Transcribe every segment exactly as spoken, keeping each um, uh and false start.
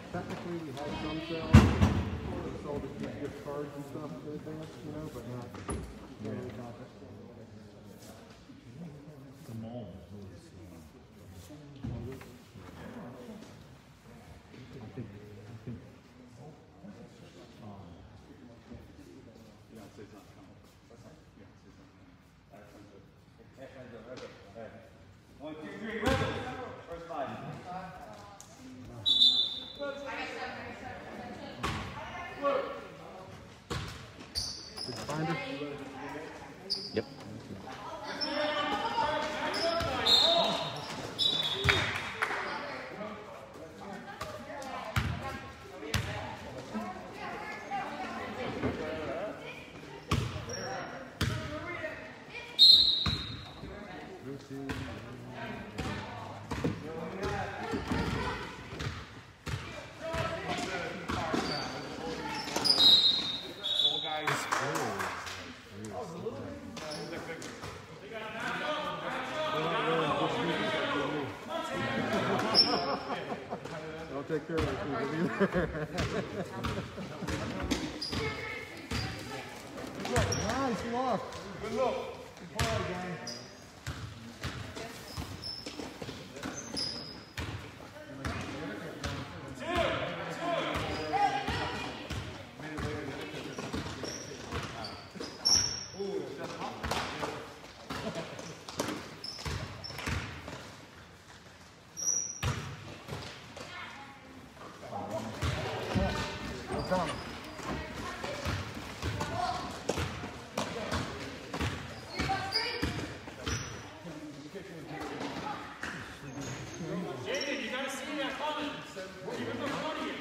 technically we had some sales. We sold the gift cards and stuff in advance, you know, but not very profit. The mall was. I think. I think. Um, yeah, I'd say it's not coming. Yeah, I'd say it's not coming. One, two, three, rebels! First five. Did you find it? Yep. I'll take care of it. Nice look. Good look. Good play, guys. Come. Jacob, you gotta see that coming. Keep it in front of you.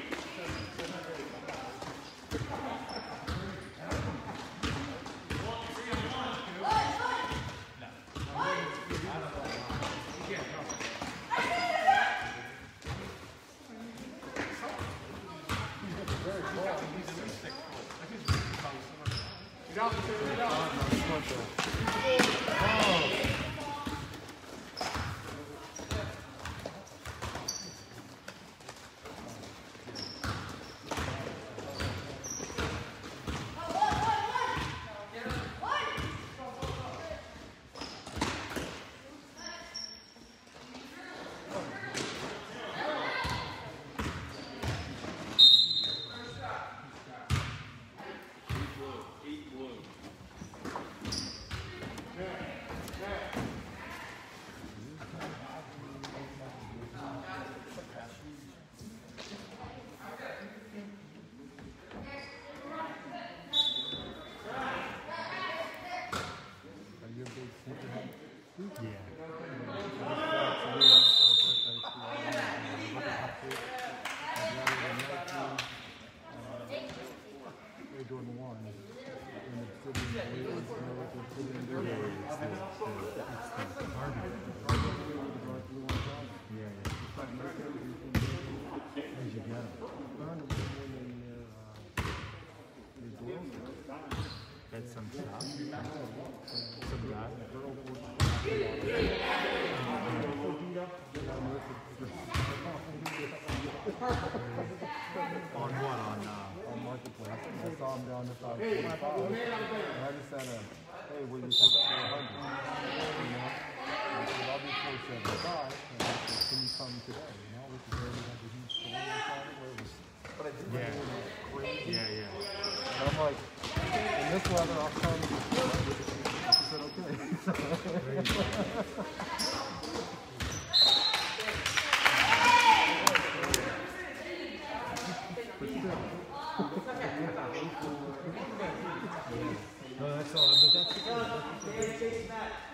That's some shop. Some guy. On what? On uh, On Marketplace. I saw him down to five forty-five. And I just said, uh, hey, will you take four hundred? You know? I said, I'll do four seventy-five. And I said, can you come today? You know, which is where we had the huge store on it where it was. But I didn't yeah. know it was crazy. Yeah, yeah. And I'm like, in this weather, I'll come. I said, okay. No, that's all. But that's the thing.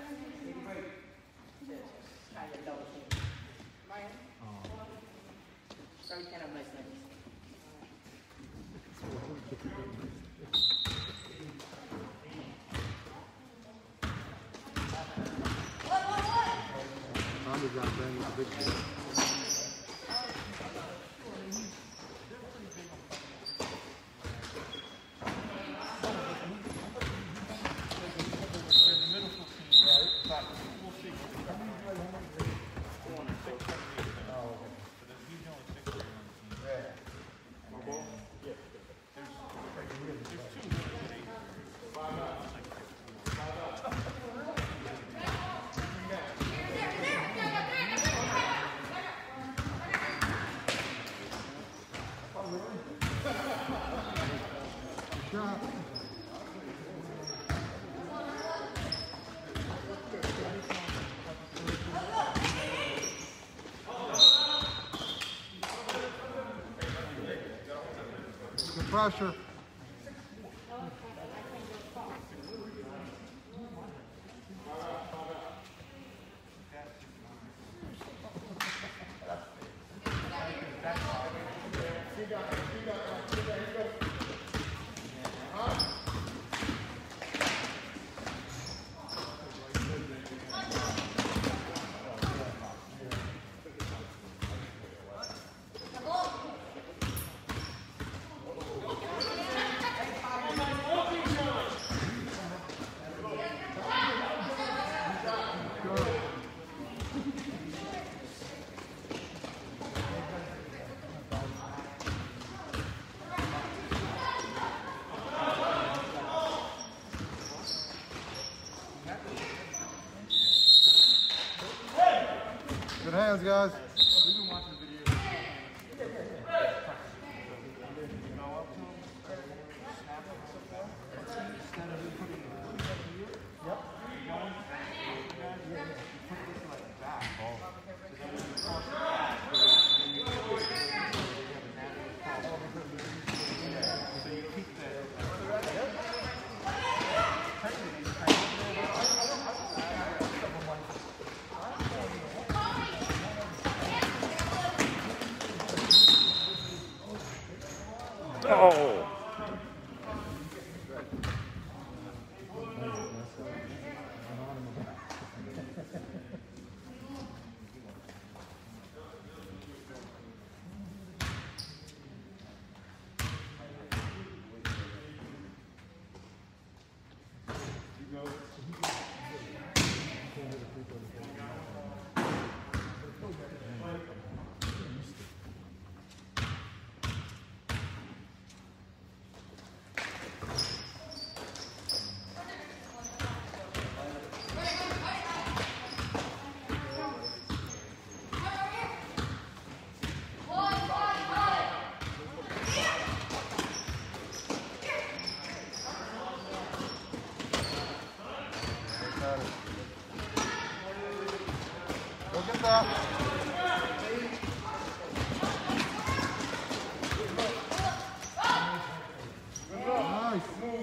So you can't have nice things. Tommy got banged with a big deal. Yeah. shot. Good pressure. Good hands, guys. We've been watching the video. Oh. Look at that. Nice.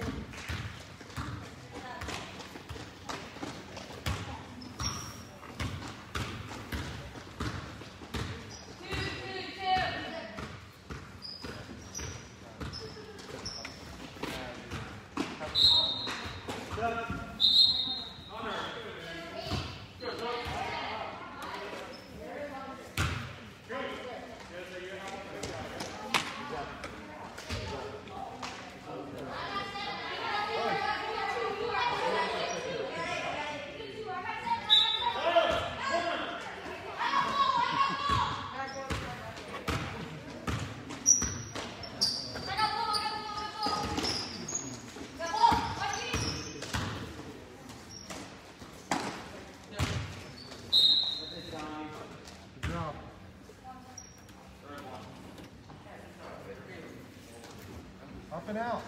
Good job. Up and out.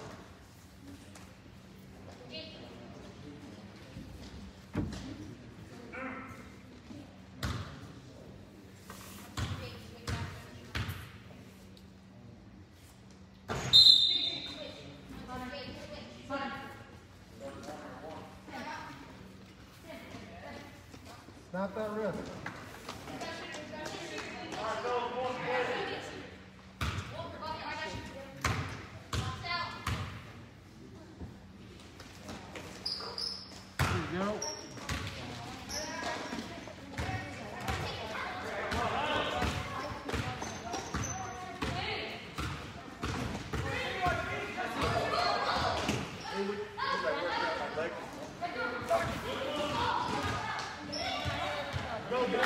Snap that wrist. There you go. Go,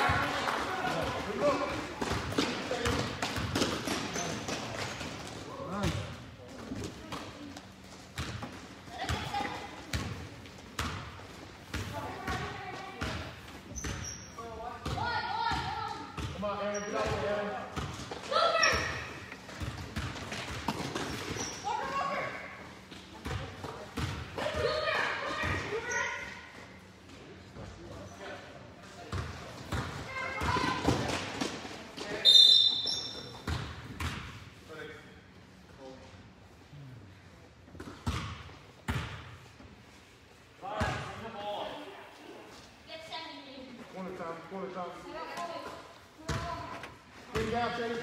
Bring it down, Chase.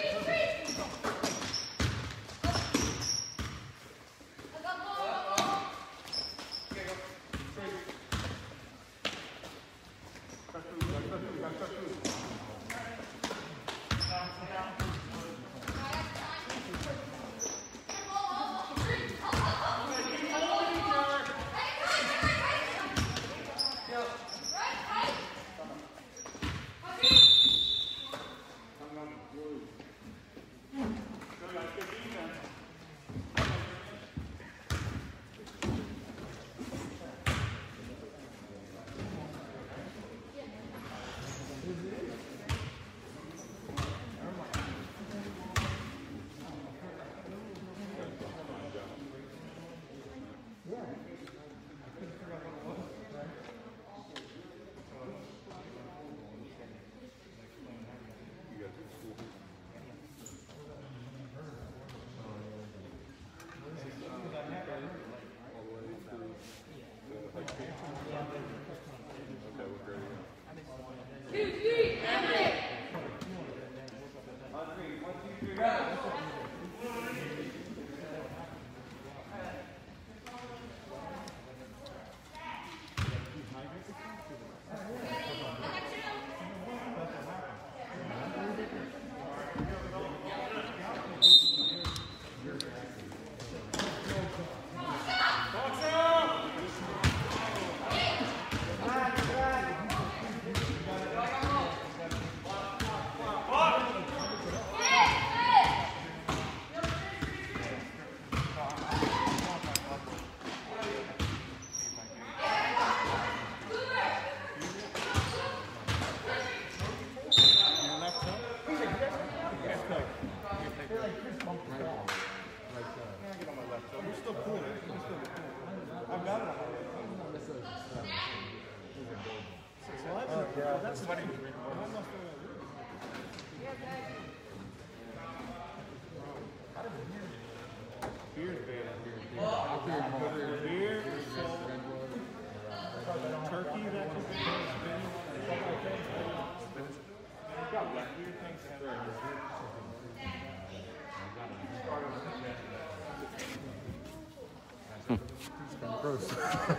Gross.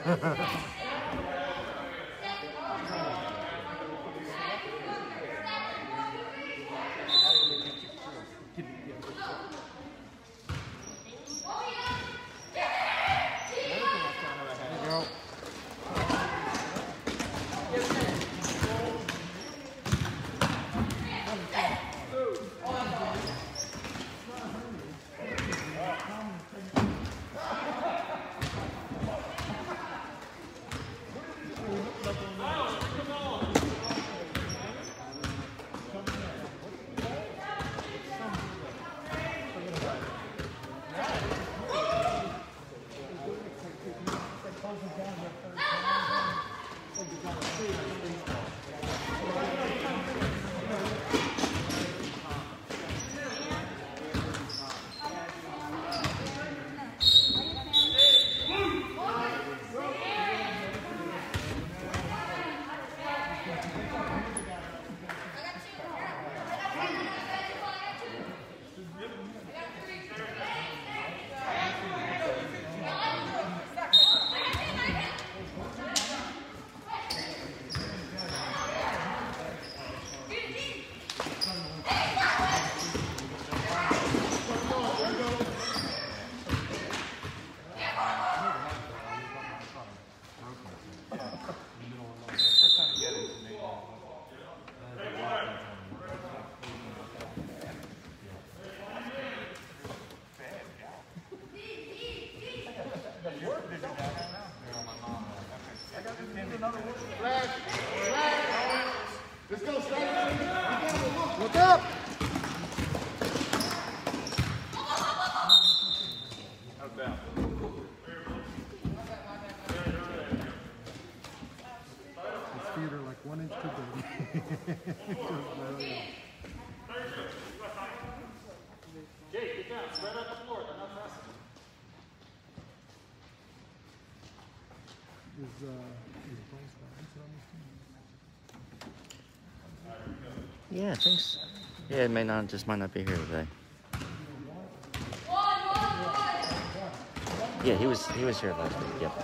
Look up! His feet are like one inch too big. Just let him go. Jake, get down. Spread out the floor. They're not pressing. Is, uh, is Bryce Robinson on this team? Yeah, I think so. Yeah, it may not, just might not be here today. Yeah, he was he was here last week. Yep.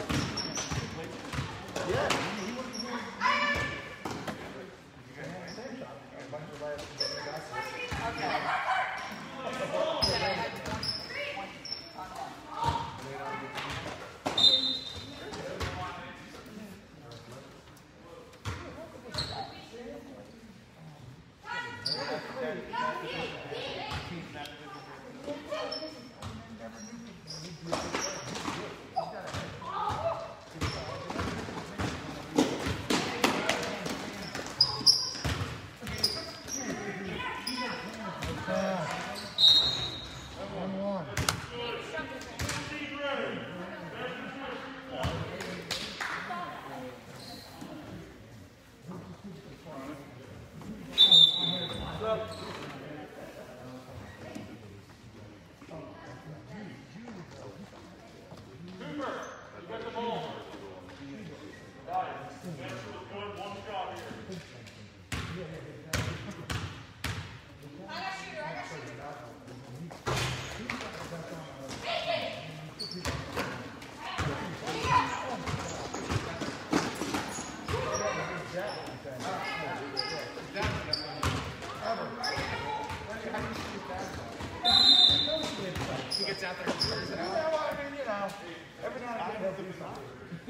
He gets out there and throws it out. Yeah, well, I mean, you know, every now and again he'll do something.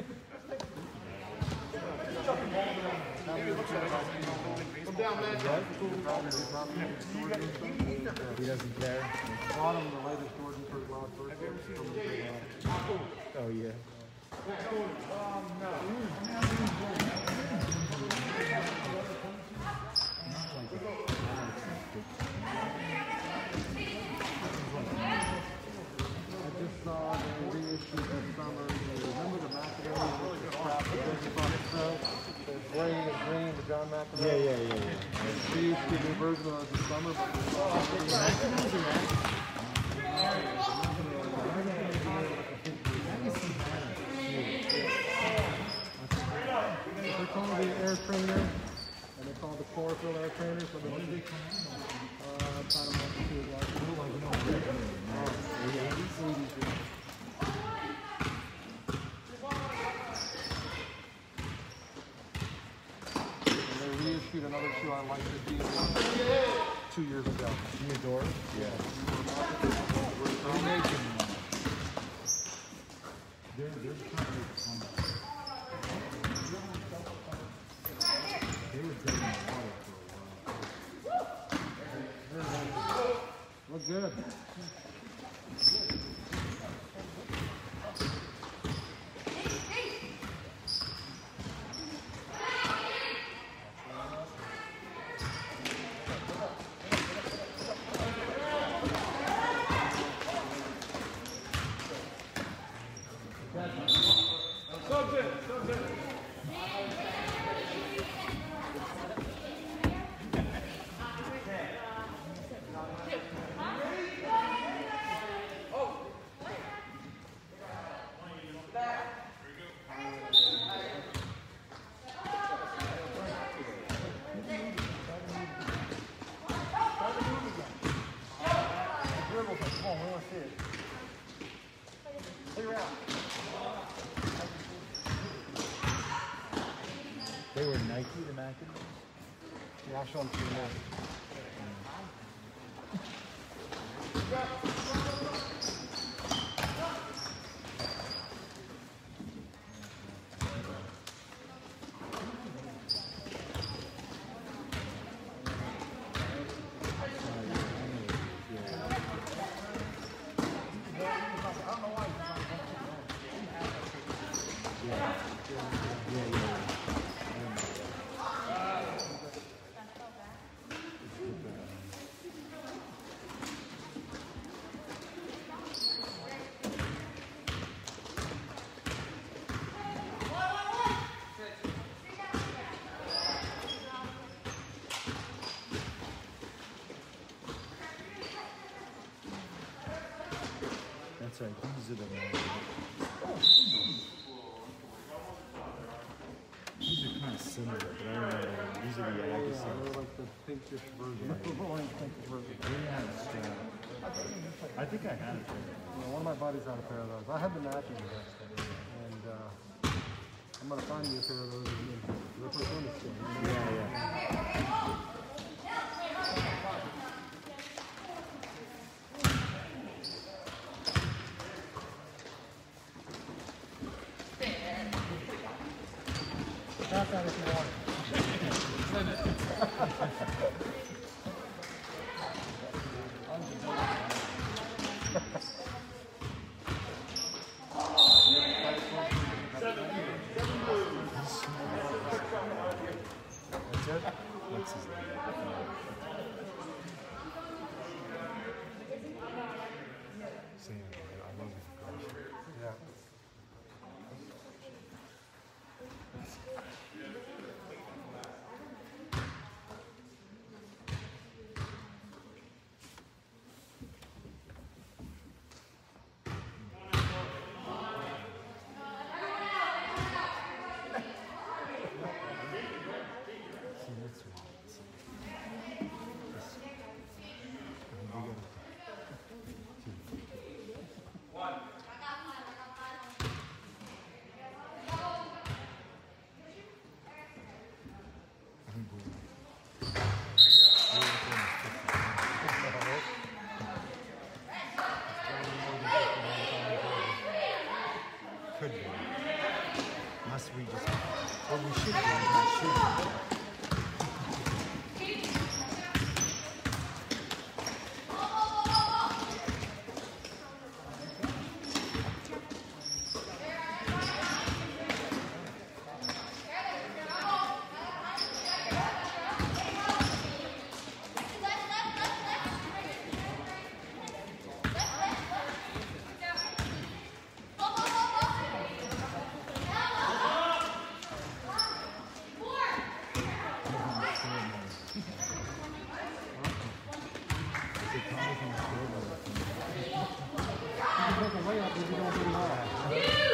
Come down, man. He doesn't care. Bottom, the latest Jordan for last first. Oh yeah. I just saw they reissued this summer. Remember the McAdoo with the crap that business on its show? The gray and green, the John McAdoo? Yeah, yeah, yeah, yeah. They used to do a version of it this summer, but we saw They're called the air trainer, and they call it the chlorophyll air trainer. So the when did they come out? Uh, I'm trying to remember who it was. Oh, like, no, the eighties. And they reissued another shoe I like to be two years ago. Theodore? Yeah. They're making them. They're, they're probably they were dead in the water for a while. Look good. They were Nike, the Mackins? Yeah, I'll show them to you now. That's right, these are the ones. These actually kind of similar, but I remember these are the Yeah, Agassiz. they're like the pinkish version. pinkish version. They didn't have a strap. I think I had it. Yeah, one of my buddies had a pair of those. I had the matching vest, and uh, I'm gonna find you a pair of those. They're for tennis game. Yeah, yeah. Pass that if you want. Send it. That's it? What's his name? Sam, I love his gosh. Yeah. See, that's what it's. This- we gotta- I think we're- we're within fifty. Could be. Unless we just, well, we should be, we should be. You can take a layup if you don't do that.